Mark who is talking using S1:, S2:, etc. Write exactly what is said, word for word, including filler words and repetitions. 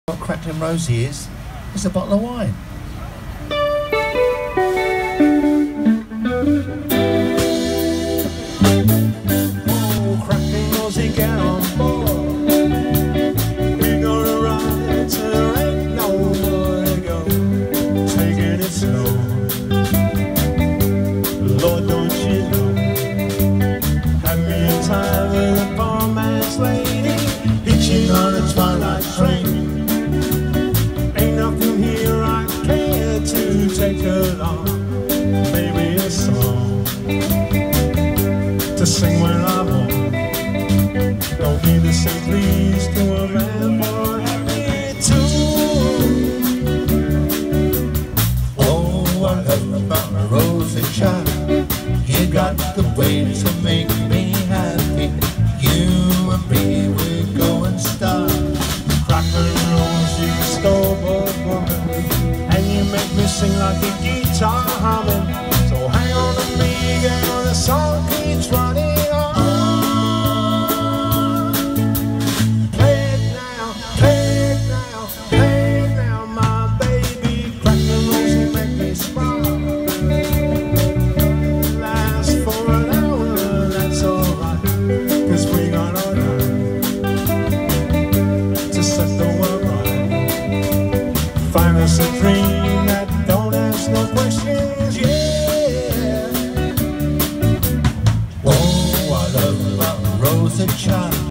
S1: What Crackling Rosie is, is a bottle of wine.
S2: Oh, Crackling Rosie, get on board. We're gonna ride till there ain't nowhere to go. Taking it slow. Lord, don't you know? Had me in time with a poor man's lady, hitching on a twilight train. Take along, maybe a song to sing when I want. Don't need to say please to a man more happy too.
S1: Oh, I love about my Rosie child. You got the way to make me happy. You and me, we're going star.
S2: Crackling Rosie, scoreboard woman, and you make me sing like a guitar humming. So hang on to me, girl, the song keeps running on. Play it now, play it now, play it now, my baby. Crackling Rosie, make me smile. Last for an hour, that's alright, 'cause we got all night to set the world right. Find us a dream.